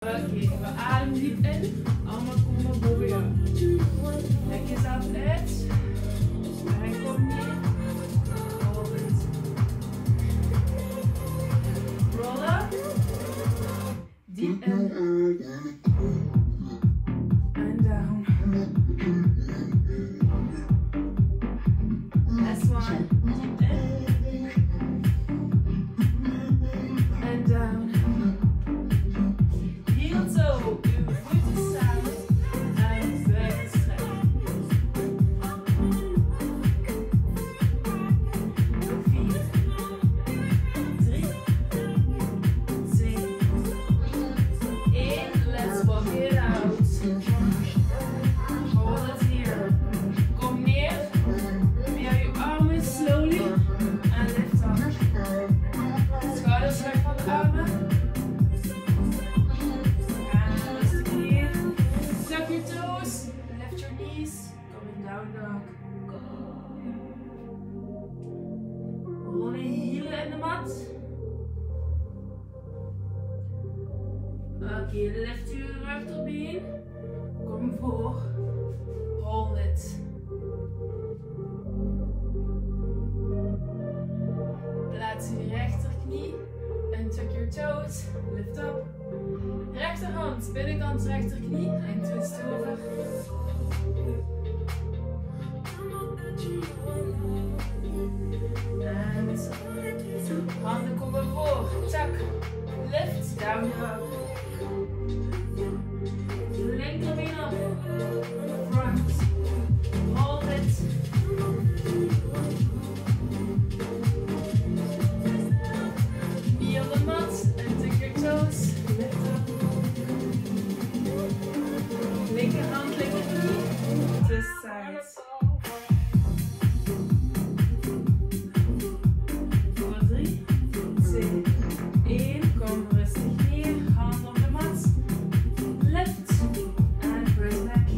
Oké, we ademen diep in. Allemaal komen boven jou. Trek jezelf uit. En kom neer. Hold it. Roll up. Diep in. And down. Last one. Diep in. And down. Heel zo. Uw voeten samen. En buik strekken. Nog 4, 3, 2, 1. Let's walk it out. Hold it here. Kom neer. Via je armen slowly. En lift up. Schouders weg van de armen. En rustig neer. Tuck your toes. Lift your knees. Coming down dog. Rol je hielen in de mat. Oké, lift je rechterbeen. Kom voor. Hold it. Plaats je rechterknie. En tuck your toes. Lift up. Rechterhand, binnenkant rechterknie. En twist over. En handen komen voor. Tuck. Lift. Down dog. Linkerbeen op. Front. Hold it. Knee on the mat. And tuck your toes. Lift up. Linkerhand, linkerknie. Twist sides. Voor 3, 2, 1. Kom rustig neer. Hand op de mat. Lift. En press back.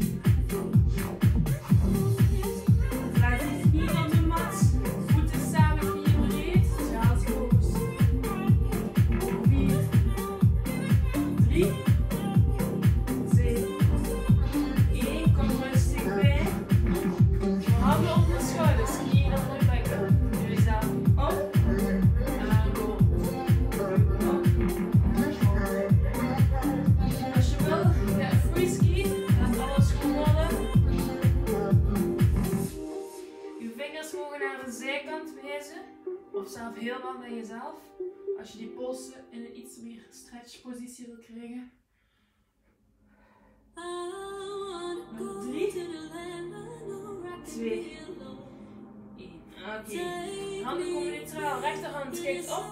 Laat je knie op de mat. Voeten samen, knieën breed. Charles pose. 4, 3, 2, 1. Kom rustig bij. Handen op de schouders, knieën op de bekken. Doe jezelf op. En go. Als je wil, ga een free ski. Laat alles goed rollen. Je vingers mogen naar de zijkant wijzen. Of zelf helemaal naar jezelf. Als je die polsen in een iets meer stretch positie wil krijgen. Nog 3, 2, 1. Oké. Handen komen neutraal. Rechterhand kijkt op.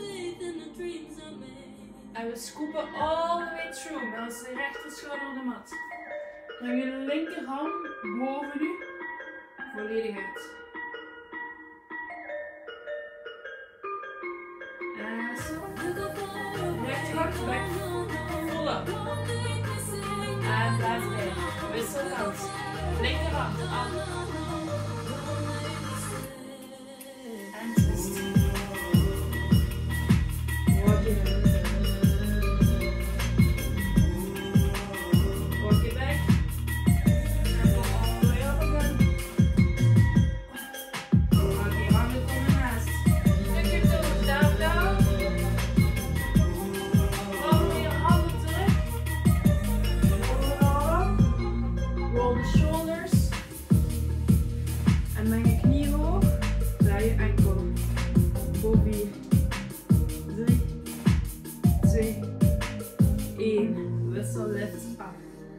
En we scoopen all the way through. Dat is de rechterschouder op de mat. Breng je linkerhand boven u. Volledig uit. En zo. Rechterhand weg. Full up. En blijf bij. Wisselhand. Linkerhand af. En twist. Walk it back. En go all the way up again. Oké, handen komen naast. Tuck your toes, down, down. Rol weer handen terug. Roll the shoulders. En breng je knie hoog. Draai je enkel. Voor 4, 3, 2, 1. Wissel lift af.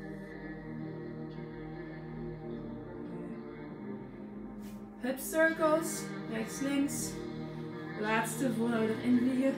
Hip circles. Rechts, links. Laatste voordat we erin vliegen.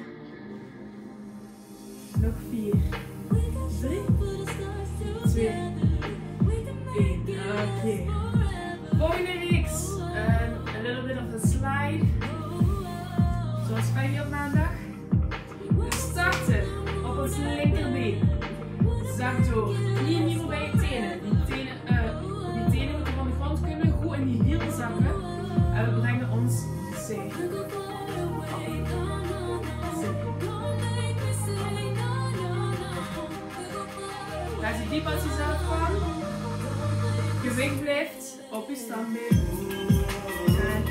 Nog 4, 3, 2, 1. Oké. Volgende reeks. A little bit of a slide. Zoals bij je op maandag. We starten op ons linkerbeen. Zak door. Knieën niet voorbij je tenen. Die tenen moeten van de grond kunnen. Goed in die hielen zakken. En we brengen ons zij. Ga zo diep als je zelf kan. Gewicht blijft op je standbeen. En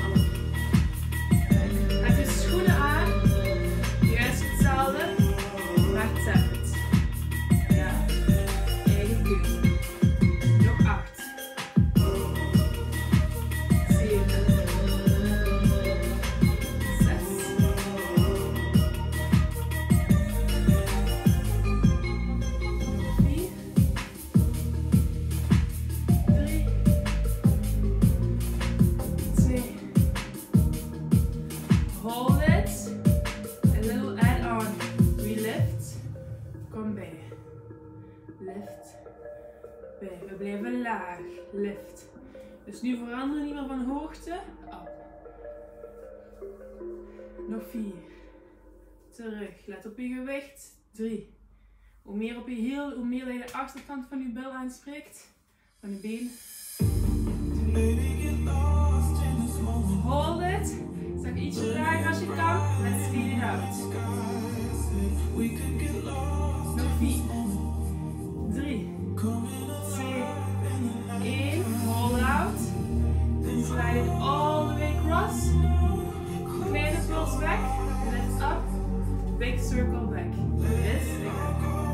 heb je schoenen aan. Juist hetzelfde. Maar hetzelfde. Ja. Eigen keuze. Nog 8. 7. 6. 4. 3. 2. Hold it. A little add-on. We lift. Kom bij. Lift. Bij. We blijven laag. Lift. Dus nu veranderen we niet meer van hoogte. Op. Nog 4. Terug. Let op je gewicht. 3. Hoe meer op je hiel, hoe meer je de achterkant van je bil aanspreekt. Van je been. 2. Hold it. Zak ietsje lager als je kan. Let's speed it out. Nog 4. 3. 2. 1. Hold out. Slide it all the way across. Kleine puls weg. Lift up. Big circle back. Yes, again.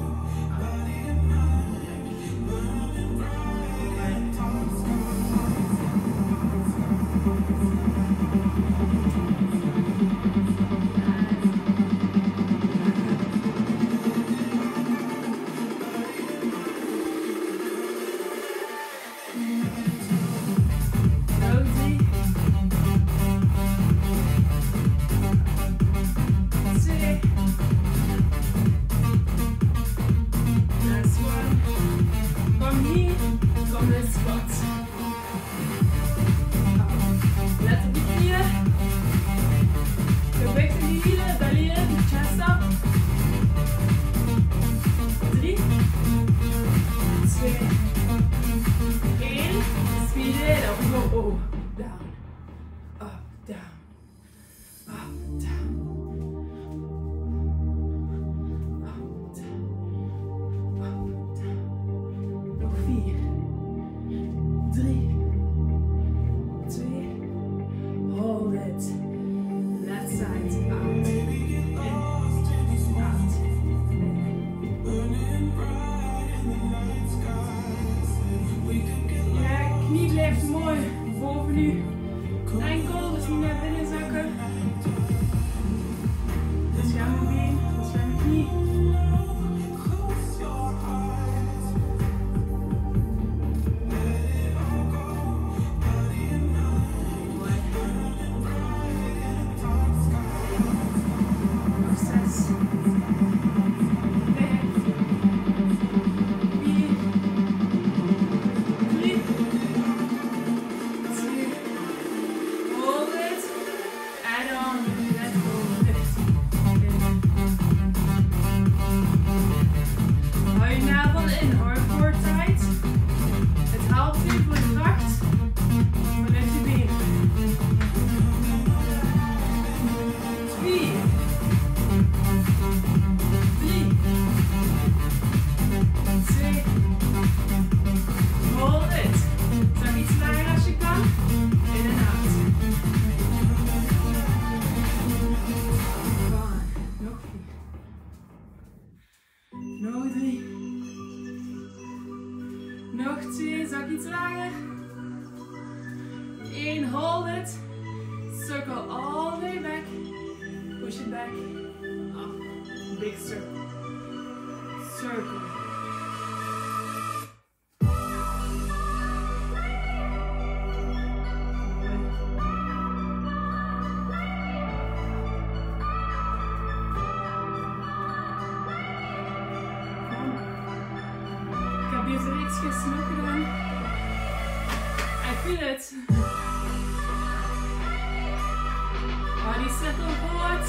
Hou die cirkel goed.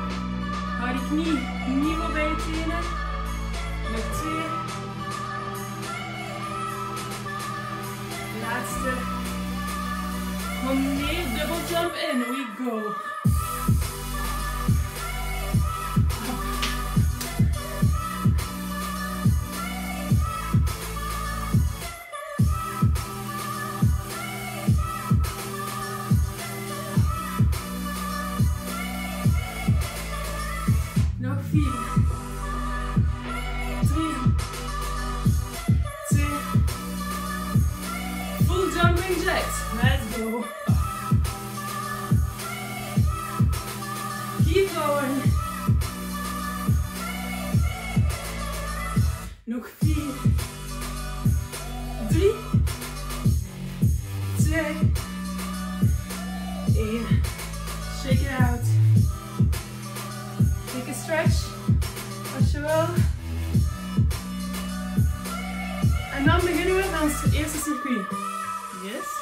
Hou die knie niveau bij je tenen. Nog 2. Laatste. Kom mee, double jump in. We go. Alright, let's go. Keep going. Nog 4, 3, 2, 1. Shake it out. Take a stretch. Als je wil. En dan beginnen we aan het eerste circuit. Yes.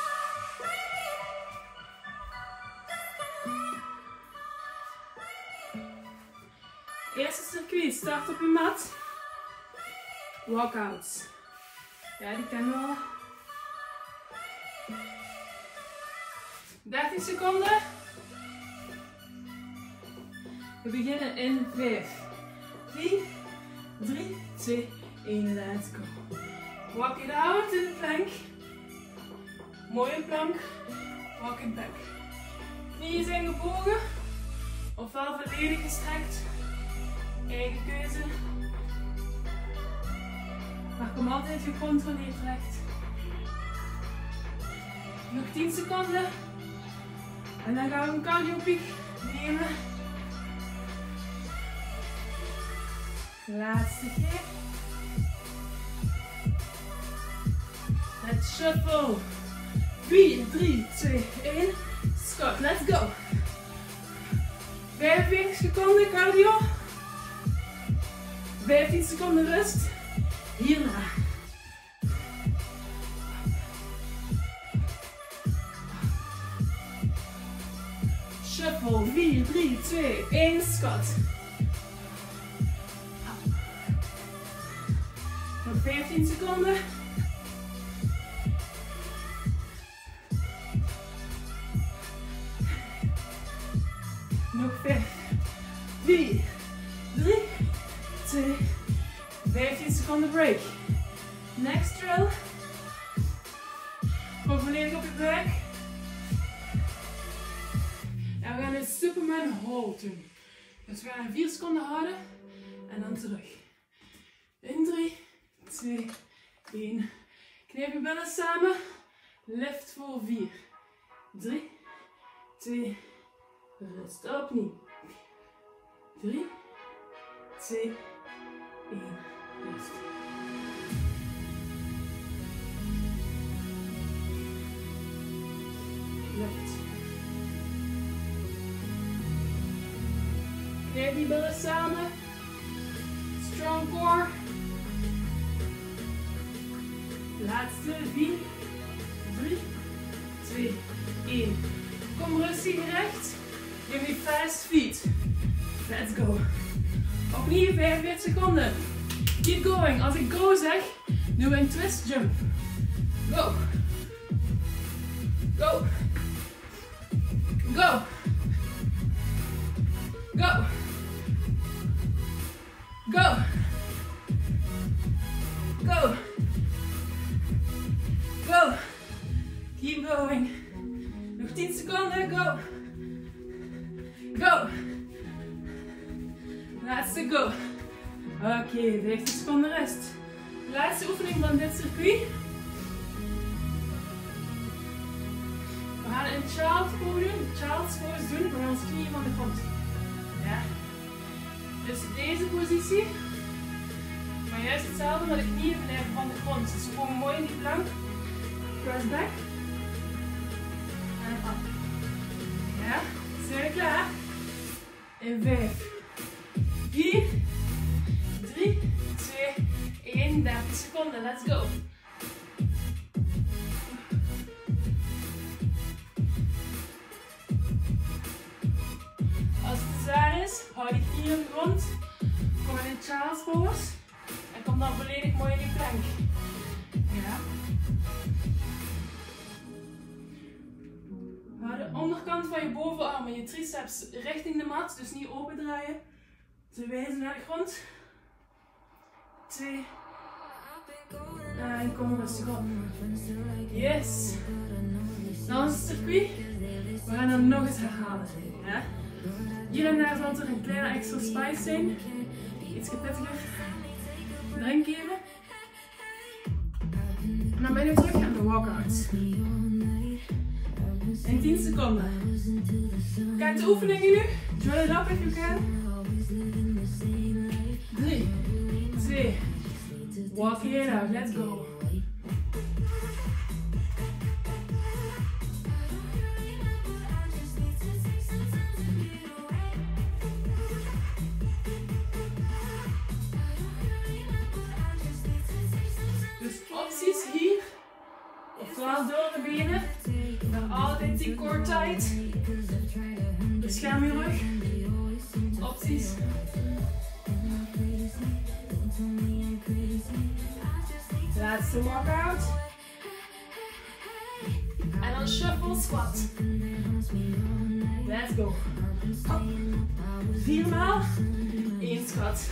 Eerste circuit. Start op je mat. Walkouts. Ja, die kennen we al. 13 seconden. We beginnen in 5, 4, 3, 2, 1. Let's go. Walk it out in de plank. Mooie plank. Walk it back. Knieën zijn gebogen. Ofwel volledig gestrekt. Eigen keuze. Maar kom altijd gecontroleerd recht. Nog 10 seconden. En dan gaan we een cardio piek nemen. Laatste keer. Let's shuffle. 4, 3, 2, 1. Stop. Let's go. 45 seconden cardio. 15 seconden rust. Hierna. Shuffle. 4, 3, 2, 1. Squat. Nog 15 seconden. Nog 5, 4, 3, 2, 15 seconden break. Next drill. Kom volledig op je buik. En we gaan een Superman hold doen. Dus we gaan 4 seconden houden en dan terug. In 3, 2, 1. Knijp je billen samen. Lift voor 4, 3, 2, rust. Opnieuw. 3, 2, 1. Rust. Lift. Knijp die billen samen. Strong core. Laatste. 4, 3, 2, 1. Kom rustig recht. Give me fast feet. Let's go. Opnieuw 45 seconden. Keep going. Als ik go zeg, doen we een twist jump. Go. Go. Go. Go. Go. Go. Go. Keep going. Nog 10 seconden. Go. Go. Laatste go. Oké, 15 seconden rust. Laatste oefening van dit circuit. We gaan een child's pose doen. Child's pose doen met onze knieën van de grond. Ja. Dus deze positie. Maar juist hetzelfde, maar de knieën blijven van de grond. Dus gewoon mooi in die plank. Press back. En op. Ja. Zijn we klaar? In 5, 4, 3, 2, 1. 30 seconden. Let's go. Als het zwaar is, hou die knieën op de grond. Kom in een child's pose. En kom dan volledig mooi in die plank. Ja. Hou de onderkant van je bovenarm en je triceps richting de mat. Dus niet open draaien. Ze wijzen naar de grond. 2. En kom rustig op. Yes. Dan is het circuit. We gaan hem nog eens herhalen. Ja? Hier en daar zal er een kleine extra spice zijn. Iets pittiger. Drink even. En dan ben je terug aan de walkouts. seconden. Kijk de oefeningen nu. Drill it up if you can. 3, 2, walk it out. Let's go. Dus opties hier. Ofwel door de benen. Dan altijd die core tight. Bescherm je rug. Opties. Laatste walkout. En dan shuffle squat. Let's go. Hop. 4 maal. 1 squat.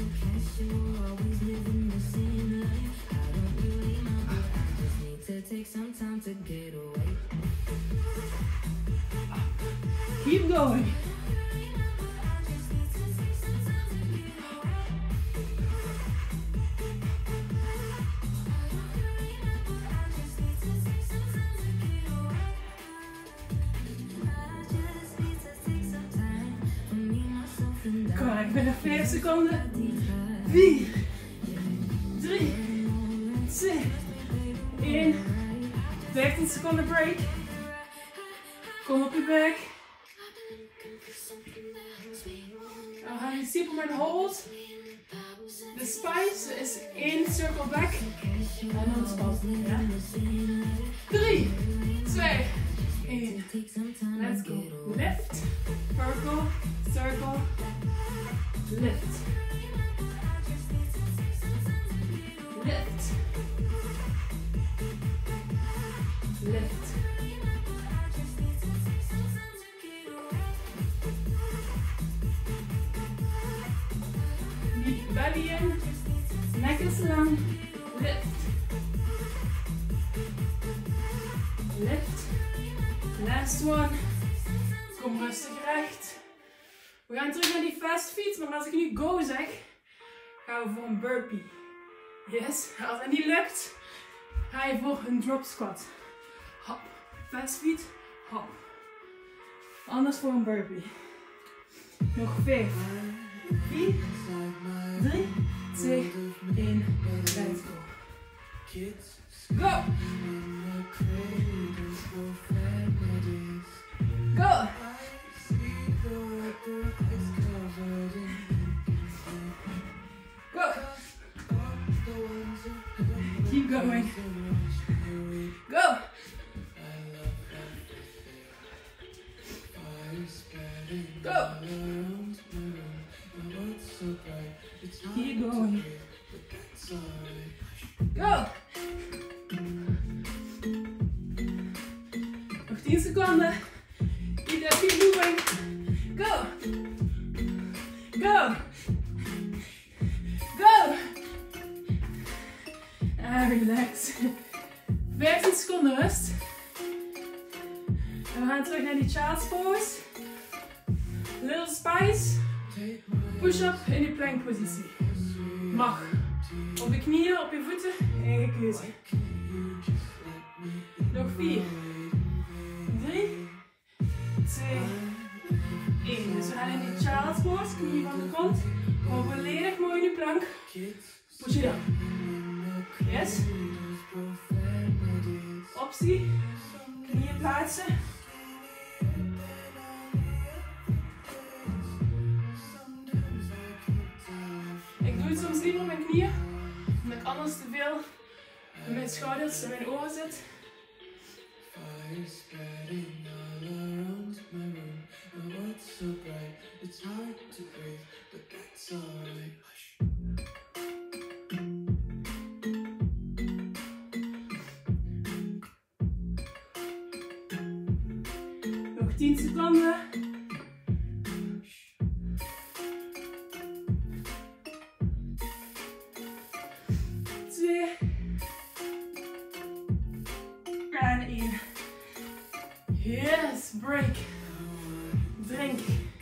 Keep going. Correct, binnen 5 seconden. 4, 3, 2, 1. 15 seconden break. Kom op je buik. Dan gaan we Superman hold. De spice is 1 circle back. En dan spannen. Ja? 3, 2, 1. Let's go. Lift. Circle. Circle. Lift. Lift. Lift. Niet belly in. Nek is lang. Lift. Lift. Last one. Kom rustig recht. We gaan terug naar die fast feet, maar als ik nu go zeg, gaan we voor een burpee. Yes. Als dat niet lukt, ga je voor een drop squat. Hop. Fast feet. Hop. Anders voor een burpee. Nog 5. 4, 3, 2, 1. Let's go. Go! Go! Go! Keep going. Go! Go! Keep going. Go! Nog 10 seconden. Keep moving. Go! Go! Go! En relax. 15 seconden rust. En we gaan terug naar die child's pose. Little spice. Push-up in die plank positie. Mag. Op de knieën, op je voeten. Eigen keuze. Nog 4. 3. 2. 1. Dus we gaan in die child's pose. Knieën van de grond. Gewoon volledig mooi in de plank. Push it up. Yes. Optie. Knieën plaatsen. Ik doe het soms liever op mijn knieën, omdat ik anders te veel met mijn schouders en mijn oren zit. Nog 10 seconden. En 1. Yes, break. Drink.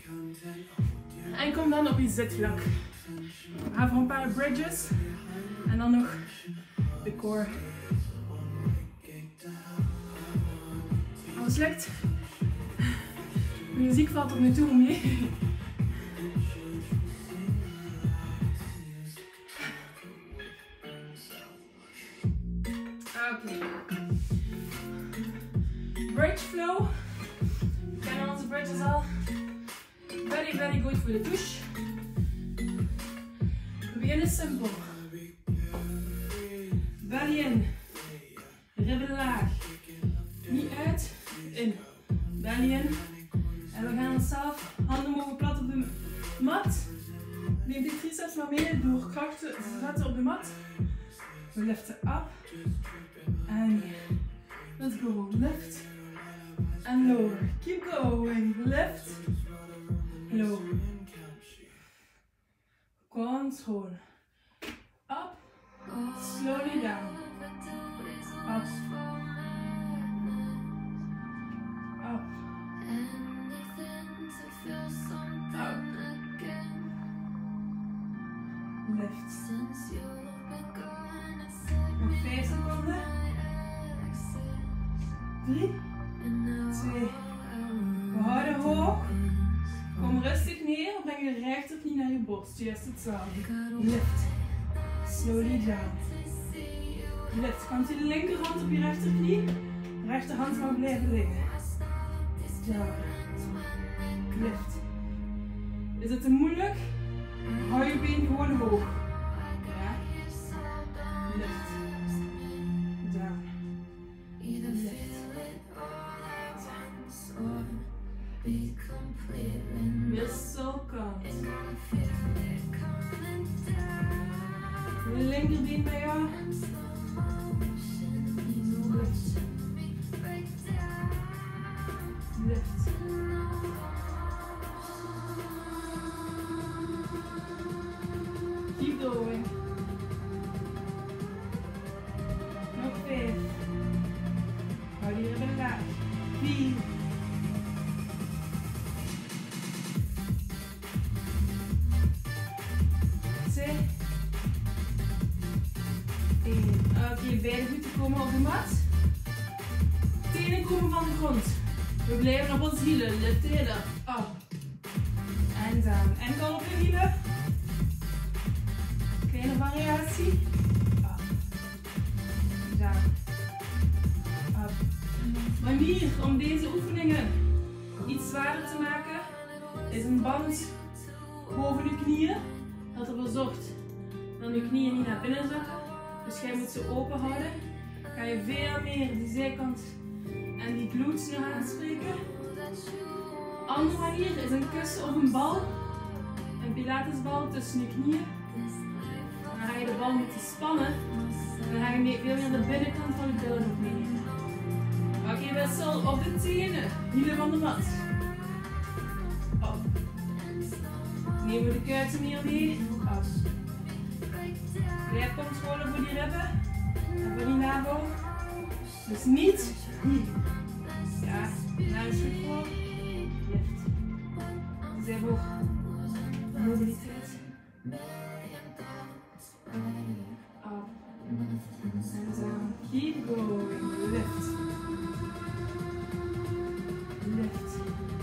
En kom dan op je zitvlak. We gaan voor een paar bridges. En dan nog de core. Als het lukt, muziek valt op me toe mee. Oké. Bridge flow. We kennen onze bridges al. Very, very good voor de douche. We beginnen simpel. Belly in. Ribben laag. Knie uit. In. Belly in. En we gaan onszelf handen mogen plat op de mat. Neem die triceps maar mee door krachten te zetten op de mat. We liften up. En let's go. Lift. And lower. Keep going. Lift. Lower. Control. Up. Slowly down. Up. Up. Up. Lift. Nog 5 seconden. 3, 2. We houden hoog. Kom rustig neer. Breng je rechterknie naar je borst. Juist hetzelfde. Lift. Slowly down. Lift. Komt je linkerhand op je rechterknie. De rechterhand mag blijven liggen. Down. Lift. Is het te moeilijk? Hou je been gewoon hoog. Ja. Lift. Down. Lift. Wisselkant. Linkerbeen bij jou. Lift. Lift. Keep going. Nog 5. Hou die ribben laag. 4. 2. 1. Oké, beide voeten komen op de mat. Tenen komen van de grond. We blijven op onze hielen. Lift it up. Up. En down. Enkel op je hielen. Kleine variatie. Up. Down. Up. Manier om deze oefeningen iets zwaarder te maken is een band boven je knieën. Dat ervoor zorgt dat je knieën niet naar binnen zakken. Dus jij moet ze open houden. Ga je veel meer die zijkant en die glutes nu aanspreken. Andere manier is een kussen of een bal. Een pilatesbal tussen je knieën. Dan ga je de bal moeten spannen. Dan ga je veel meer de binnenkant van je billen ook meenemen. Oké, wissel op de tenen. Hielen van de mat. Op. Nemen we de kuiten hier mee. Op. Blijf controle voor die ribben. En voor die navel. Dus niet hier. Ja, naar een stuk voor. Lift. Zij voor mobiliteit. Up. En down. Keep going. Lift. Lift.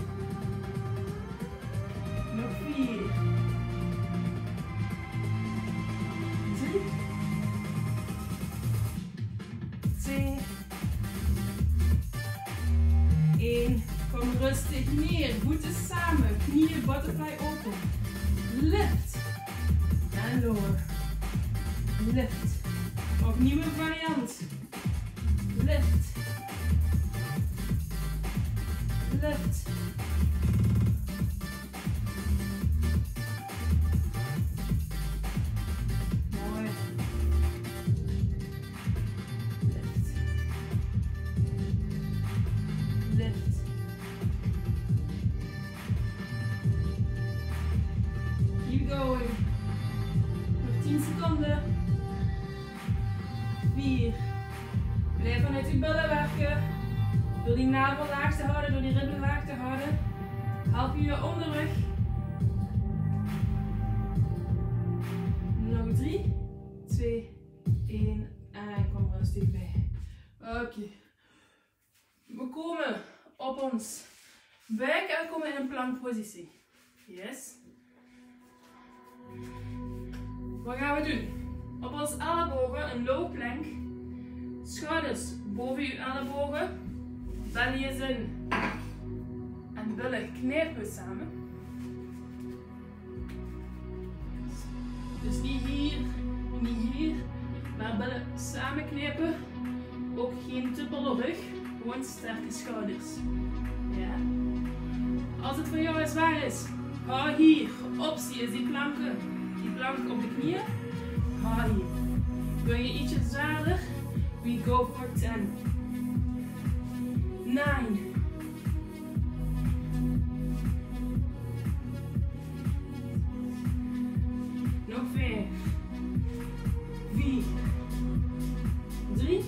Nog 4. 3. 2. 1. Kom rustig neer. Voeten samen. Knieën butterfly open. Lift. En lower. Lift. Opnieuw een variant. Lift. Lift. Mooi. Lift. Lift. Keep going. Nog 10 seconden. 4. Blijf vanuit uw billen werken. Door die navel laag te houden, door die ribben laag te houden. Help je je onderrug. Nog 3, 2, 1 en kom rustig bij. Oké. We komen op ons Buik en we komen in een plankpositie. Yes. Wat gaan we doen? Op onze ellebogen een low plank. Schouders boven uw ellebogen. Belly is in. En billen knijpen we samen. Dus niet hier, maar billen samen knijpen. Ook geen dubbele rug, gewoon sterke schouders. Ja. Als het voor jou zwaar is, hou hier. Optie is die plank op de knieën. Hou hier. Wil je ietsje zwaarder? We go for 10. 9. Nog 5. 4. 3.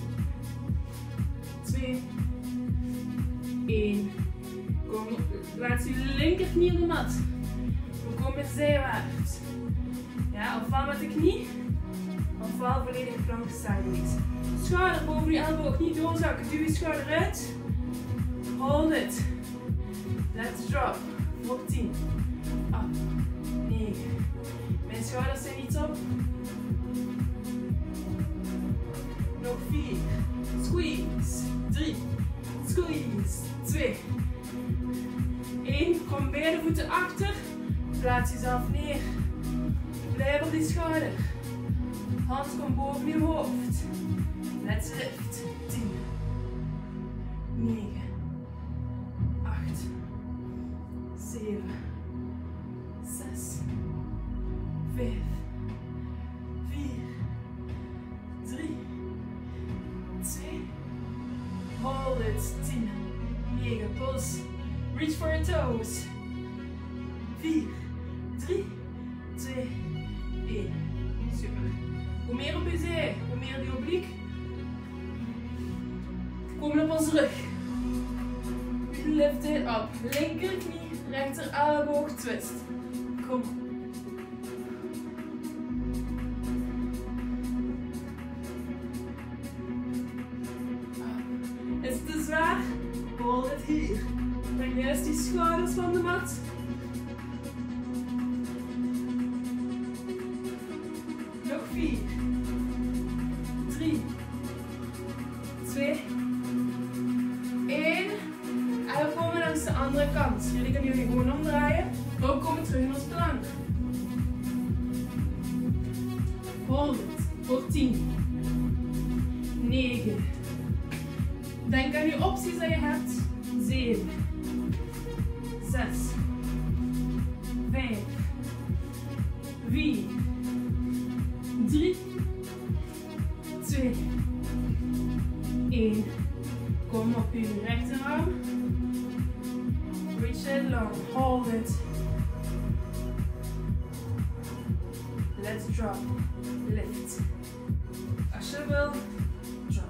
2. 1. Kom, plaats je linkerknie op de mat. We komen zijwaarts. Ja, ofwel met de knie, ofwel volledig plank sideways. Schouder boven je elleboog, niet doorzakken. Duw je schouder uit. Hold it. Let's drop. Voor 10. Up. 9. Mijn schouders zijn niet op. Nog 4. Squeeze. 3. Squeeze. 2. 1. Kom beide voeten achter. Plaats jezelf neer. Blijf op die schouder. Hand komt boven je hoofd. Let's lift. 10. 9. 8. 7. 6. 5. 4. 3. 2. Hold it. 10. 9. Pulse. Reach for your toes. 4. 3. 2. 1. Super. Hoe meer op je zij, hoe meer die obliek. Komen op onze rug. Lift it up. Linker knie, rechter elleboog, twist. Kom op. Is het te zwaar? Hold het hier. Breng juist die schouders van de mat. Nog 4. 3. 2. 1. En we komen langs de andere kant. Jullie kunnen jullie gewoon omdraaien. We komen terug in ons plank. Hold it. Voor 10. 9. Denk aan je opties dat je hebt. 7. 6. 5. 4. 3. 2. 1. Kom op je rechterarm. Reach it long. Hold it. Let's drop. Lift. Als je wil, drop.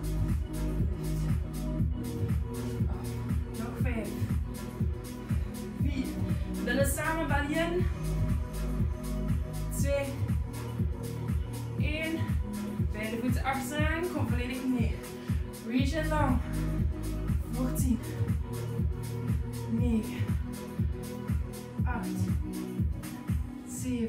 Lift. Nog 5. 4. Billen samen, belly in. 2. 1. Beide voeten achteraan. Kom volledig neer. Reach it long. 14. 9. 8. 7.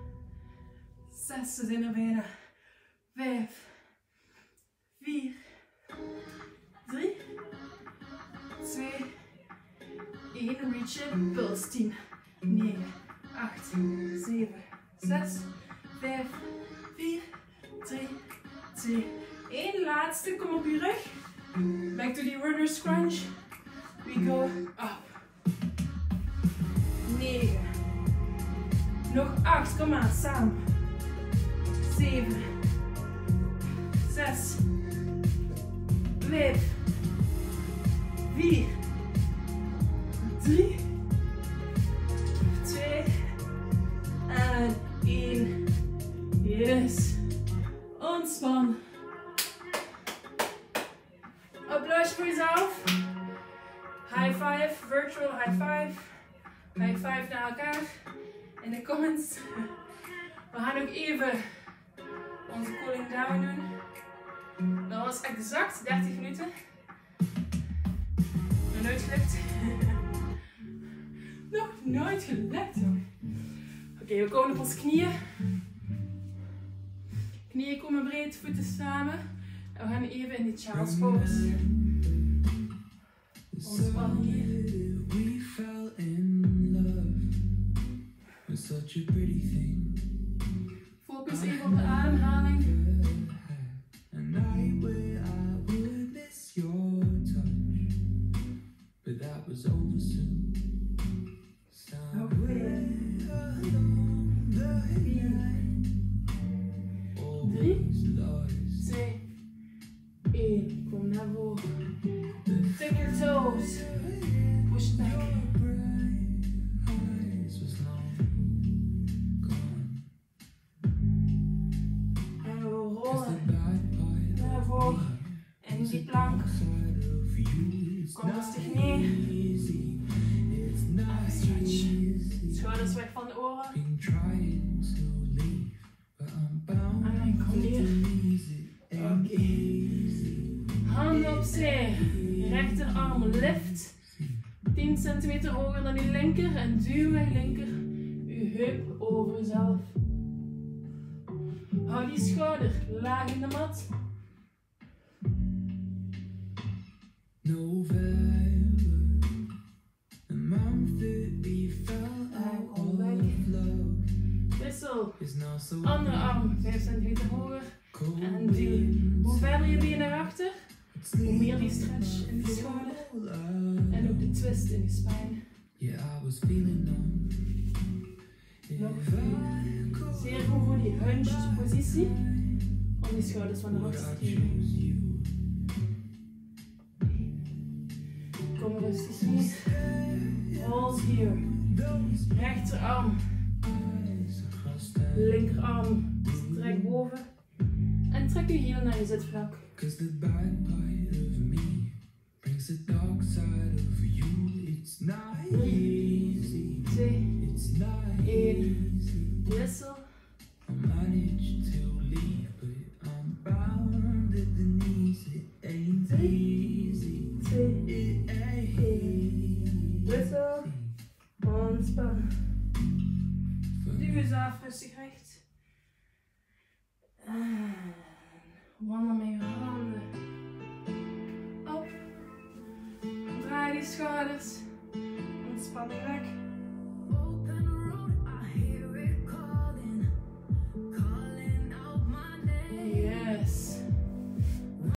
6. We zijn er bijna. 5. 4. 3. 2. 1. Reach it. Pulse. 10. 9. 8. 7. 6. 5. 4. 3. 2. 1. Laatste. Kom op je rug. Back to the runner's crunch. We go up. 9. Nog 8. Kom maar, samen. 7. 6. 5. 4. 3. 2. En 1. Yes. Ontspan. Applausje voor jezelf. High five, virtual high five. High five naar elkaar. In de comments. We gaan ook even onze cooling down doen. Dat was exact 30 minuten. Nog nooit gelukt. nooit gelukt hoor. Oké, we komen op onze knieën. Knieën komen breed, voeten samen. En we gaan even in die child's pose. Ontspannen hier. Focus even op de ademhaling. Kom naar voren. Tuck your toes. Push back. En we rollen naar voren. En die plank. Kom rustig neer. Stretch. Schouders weg van de oren. En kom hier. Oké. Handen opzij. Rechterarm lift. 10 centimeter hoger dan uw linker. En duw met uw linker uw heup over uzelf. Hou die schouder laag in de mat. Wissel. Andere arm 5 centimeter hoger. En duw. Hoe verder je benen naar achter, hoe meer die stretch in de schouder. En ook de twist in je spijn. Nog 4. Zeer goed voor die hunched positie. Om die schouders van de rug te geven. Kom rustig neer. Hold here. Rechterarm. Linkerarm. Strek boven. En trek je hielen naar je zitvlak. 3, 2, 1. Wissel. 3, 2, 1. Wissel. Ontspannen. Duw jezelf rustig recht. Wandel met je handen op. Draai die schouders. Ontspan je nek.